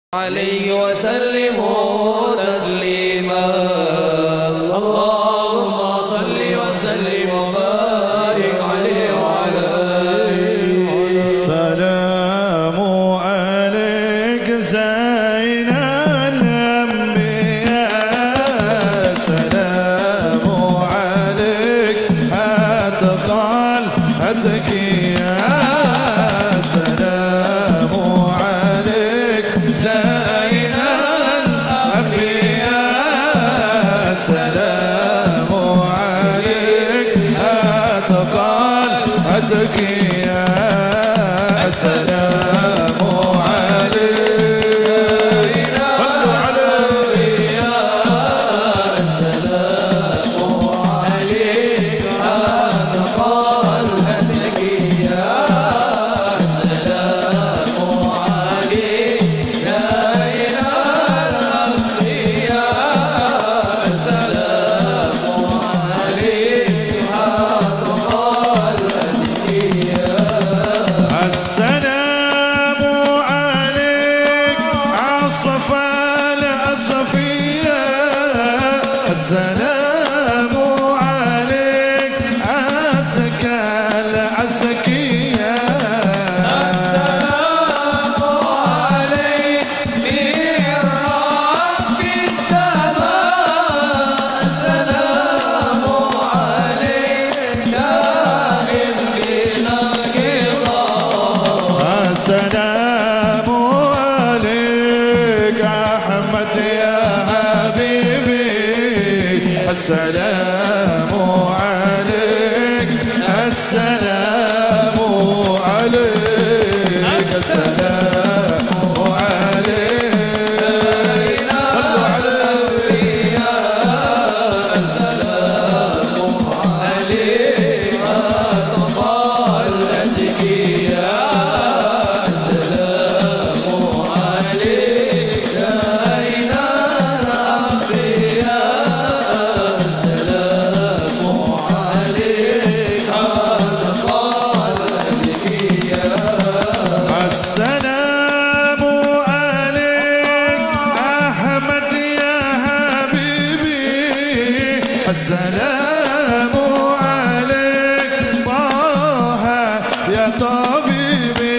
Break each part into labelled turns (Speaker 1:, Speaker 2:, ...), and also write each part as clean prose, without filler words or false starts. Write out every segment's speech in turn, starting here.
Speaker 1: عليه وسلموا تسليما. اللهم صل وسلم وبارك عليه وعلى آله.
Speaker 2: السلام عليك زين الأنبياء، سلام عليك أتقى الأتقياء، سلام عليك زين الأنبياء، سلام عليك أتقى الأتقياء، سلام عليك صلوا عليه.
Speaker 1: سلام عليك أتقى الأتقياء، سلام عليك زين الأنبياء، سلام عليك أتقى الأتقياء.
Speaker 2: السلام عليك عصفى الأصفية، السلام عليك أزكى الأزكية،
Speaker 1: السلام عليك من رب السماء، السلام عليك دائم بلا انقضاء.
Speaker 2: السلام عليك أحمد يا حبيبي، السلام عليك، السلام عليك، السلام عليك صلوا عليه.
Speaker 1: السلام عليك أتقى الأتقياء، السلام عليك زين الأنبياء، السلام عليك أتقى الأتقياء.
Speaker 2: السلام عليك أحمد يا حبيبي، السلام عليك طه يا طبيبي،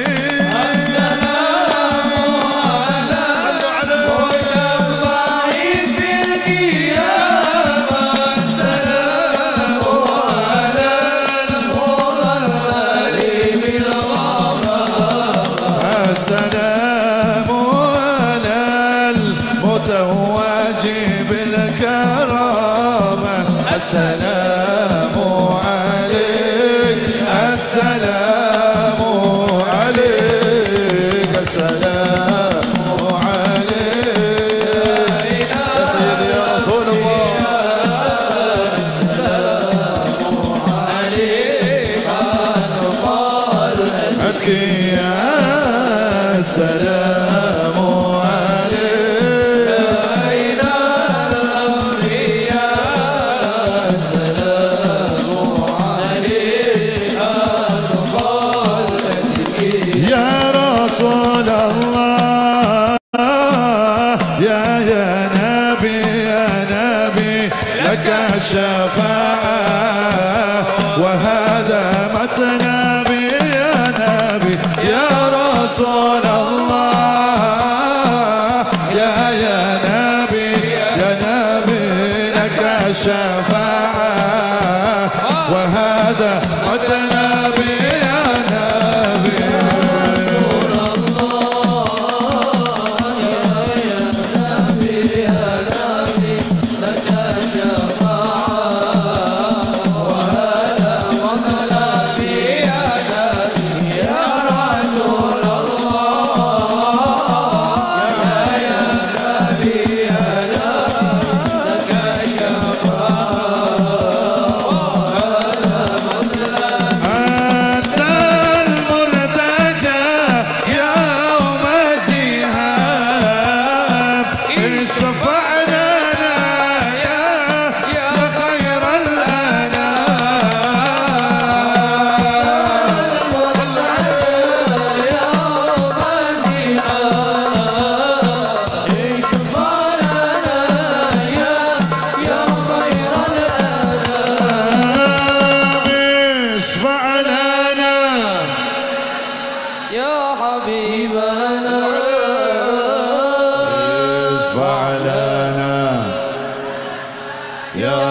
Speaker 1: في القيامة، السلام على المضلل بالغمام.
Speaker 2: السلام على المتوج بالكرامة، السلام عليك، السلام عليك، السلام عليك يا سيدي يا رسول الله.
Speaker 1: عليك أتقى
Speaker 2: أتقياء، السلام عليك،
Speaker 1: زين الأنبياء، السلام عليك أتقى الأتقياء.
Speaker 2: يا رسول الله، يا نبي يا نبي لك الشفاعة، وهذا مطلبي يا نبي يا رسول الله، يا نبي يا نبي لك الشفاعة، وهذا مطلبي يا نبي.
Speaker 1: لك شفاعة،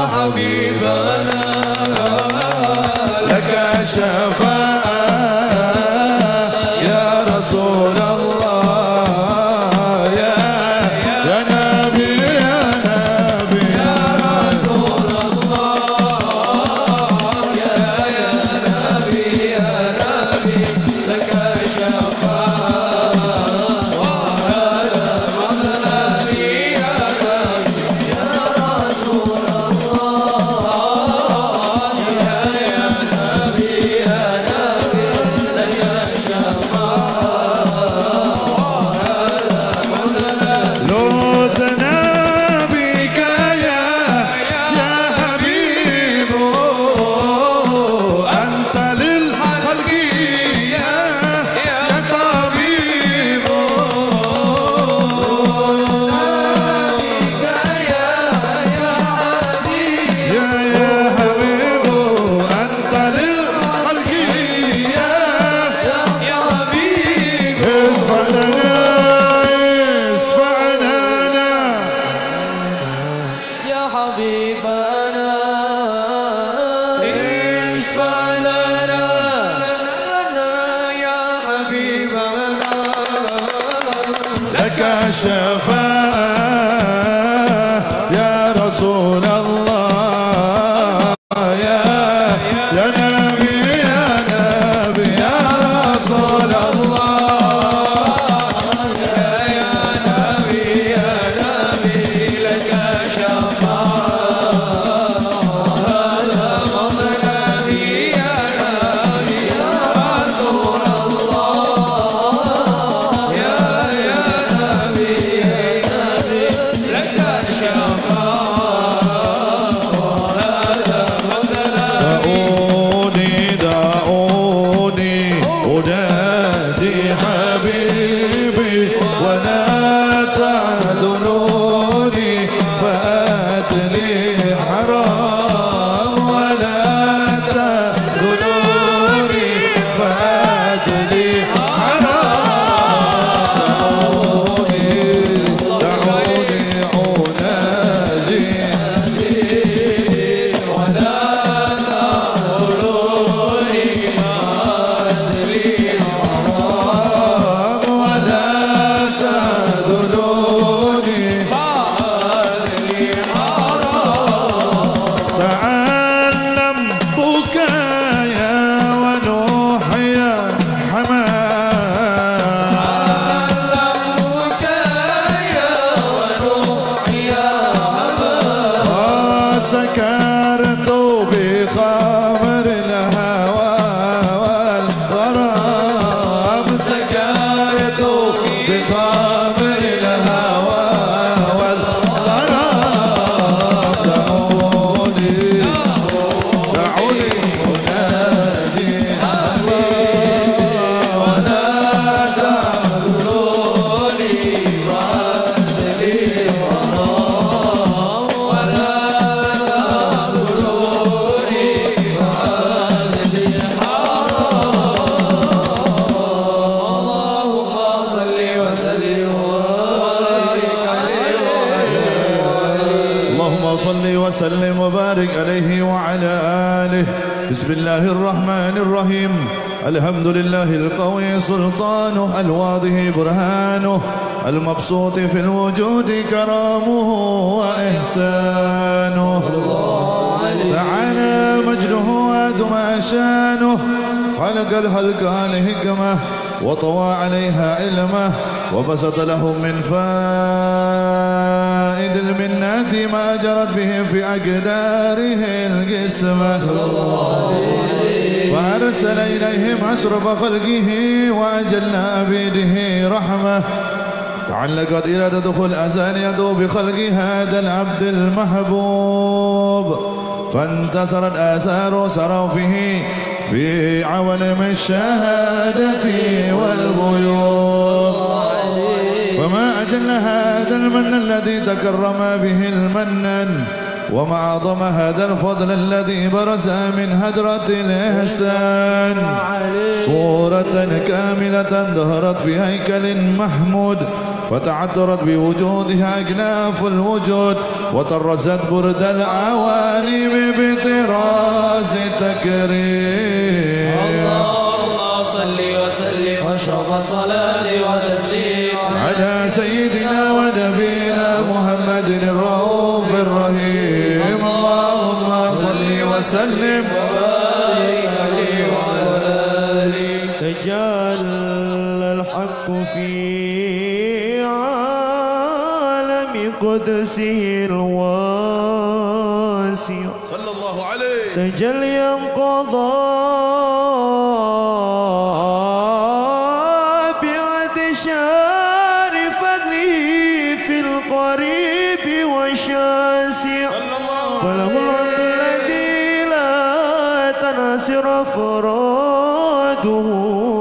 Speaker 1: حبيبنا
Speaker 2: لك شفاعة يا رسول الله يا نبي يا نبي
Speaker 1: يا رسول الله يا نبي لك شفاعة وهذا مطلبي يا نبي يا رسول الله يا نبي لك شفاعة
Speaker 2: لو تنابيك يا حبيب أنت للخلق يا طبيب يا حبيب أنت للخلق يا اسمع لنا اسمع لنا
Speaker 1: يا حبيبنا اشفع لنا يا حبيبنا
Speaker 2: لك شفاعة يا رسول الله يا نبي يا نبي يا رسول الله
Speaker 1: يا نبي لك شفاعة هذا مطلبي يا نبي يا رسول الله يا نبي لك شفاعة هذا مطلبي
Speaker 2: دعوني أنادي حبيبي ولا تعذلوني فأتلي حرام ولا تعذلوني فأتلي حرام دعوني أنادي ولا تذلوني تعلم بكايا ونوحيا حمام سكرت بخمر الهوى والغرام سكرت بخمر الهوى والغرام دعوني أنادي ولا
Speaker 1: اللهم صل وسلم وبارك عليه
Speaker 2: اللهم صل وسلم وبارك عليه وعلى آله. بسم الله الرحمن الرحيم. الحمد لله القوي سلطانه الواضح برهانه المبسوط في الوجود كرامه وإحسانه تعالى مجده وادم شانه خلق الخلق لحكمه وطوى عليها علمه وبسط لهم من فائد المنات ما جرت به في أقداره القسمة فأرسل إليهم أشرف خلقه وأجل عبيده رحمة تعلقت إلى دخول أزانيته بخلق هذا العبد المحبوب فانتصرت آثار صرفه في عوالم الشهادة والغيوب فما أجل هذا المن الذي تكرم به المنن وما أعظم هذا الفضل الذي برز من هدرة الإحسان صورة كاملة ظهرت في هيكل محمود فتعثرت بوجودها أكناف الوجود وطرزت برد العوالم بطراز تكريم.
Speaker 1: اللهم صل وسلم واشرف الصلاة وتسليم
Speaker 2: على سيدنا ونبينا محمد الرؤوف الرحيم. اللهم صل وسلم
Speaker 1: وبارك عليه وعلى آله.
Speaker 3: تجلى الحق في عالم قدسه الواسع
Speaker 2: صلى الله عليه.
Speaker 3: تجليا قضى بعد شار فضله في القريب والشاسع. فله العبد الذي لا تناصر أفراده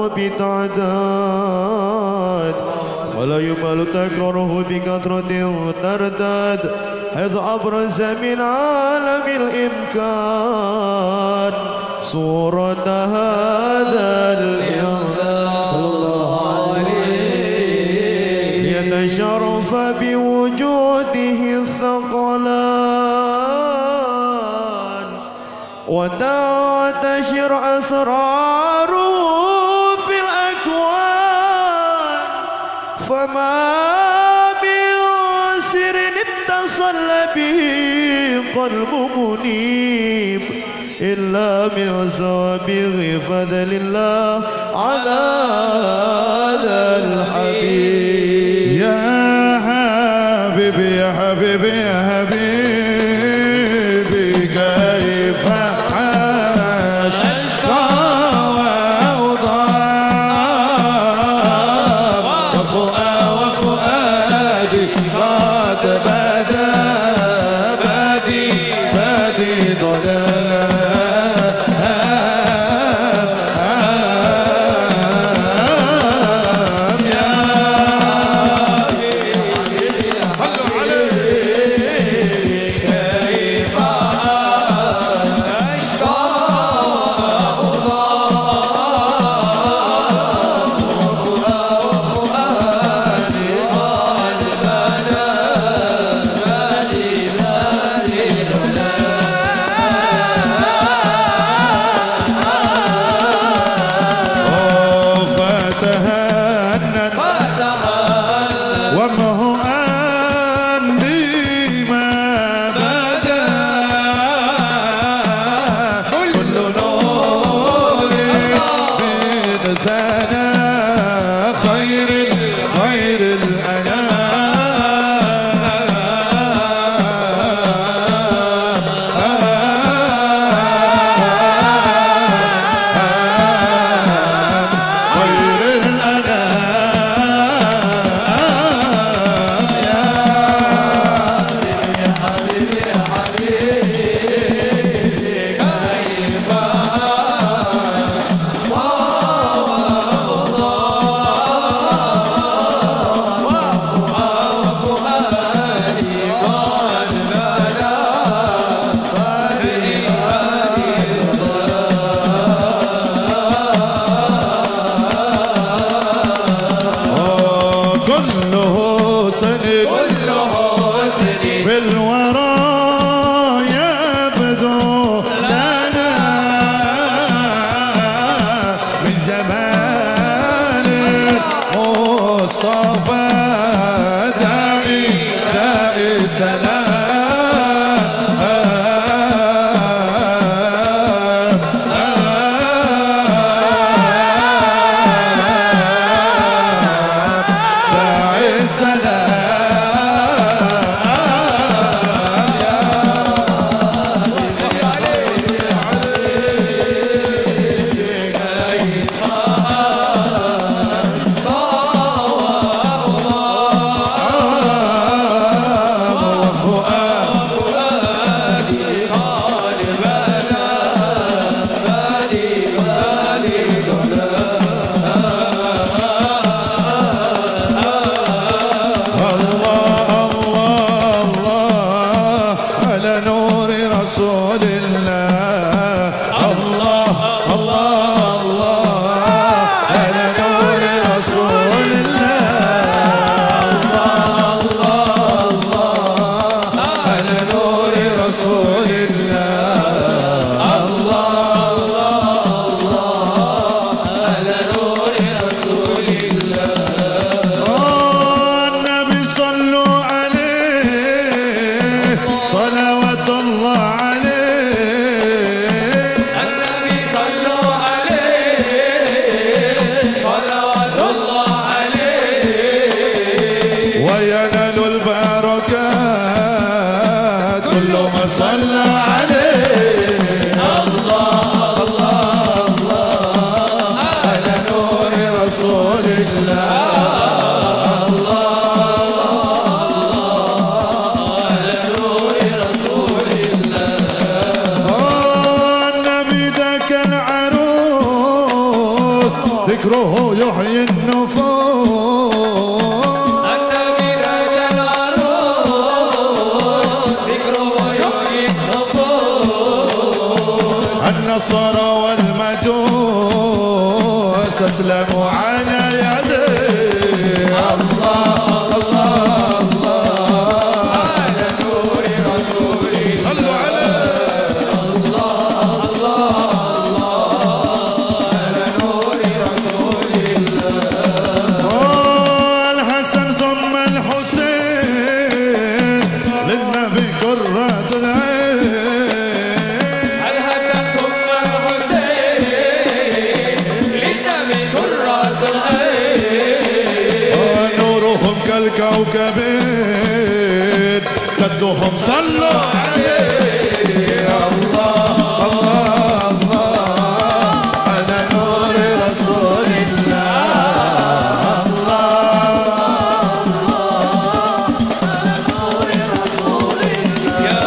Speaker 3: بتعداد ولا يمال تكراره بكثرة ترداد حيث أبرز من عالم الإمكان صورة هذا الإنسان صلى الله عليه ليتشرف بوجوده الثقلان وتنتشر أسراره في الأكوان. فما من سر اتصل به قلب منيب إلا من سوابغ فضل الله على هذا الحبيب.
Speaker 2: يا حبيبي يا حبيبي يا حبيبي كيف عاش وفؤادي قد بدا بادي ضلال. يا صلوا عليه.
Speaker 1: كيف أشكى وفؤادي قد بدا
Speaker 2: فتهنن ومه أني ما بدا كل نور من ثنى خير كله سند في الورى يبدو لنا من جمال مصطفى داعي وينال البركات كل ما صلى عليه. الله الله الله على نور رسول الله. ذكره يحيي النفوس.
Speaker 1: النبي ذاك العروس ذكره يحيي النفوس.
Speaker 2: النصارى والمجوس اسلموا على يديه. الله الله الله
Speaker 1: على نور رسول الله.
Speaker 2: صلوا عليه. كوكبين قدهم صلوا عليه. الله الله الله على نور رسول الله. الله
Speaker 1: على نور رسول الله. يا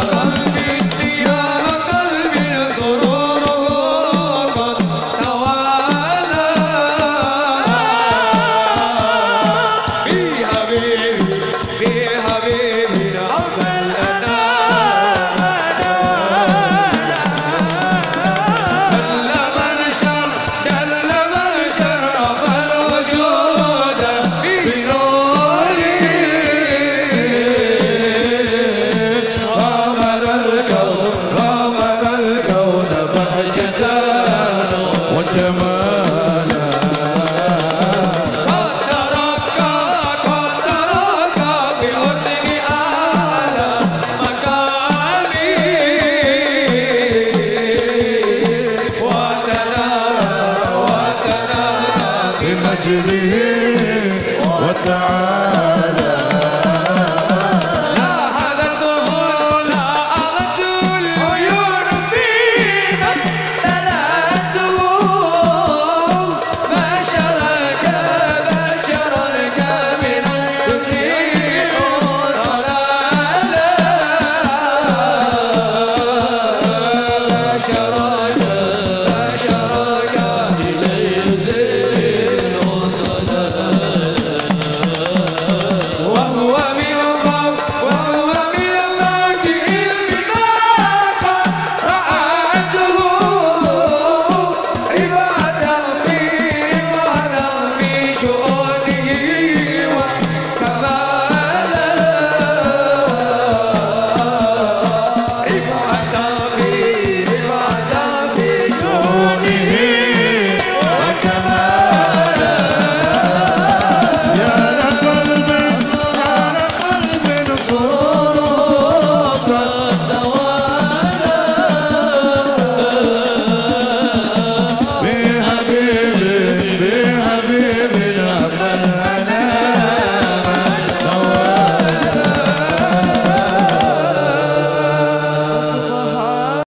Speaker 1: قلبي سروره قد توالى في حبيب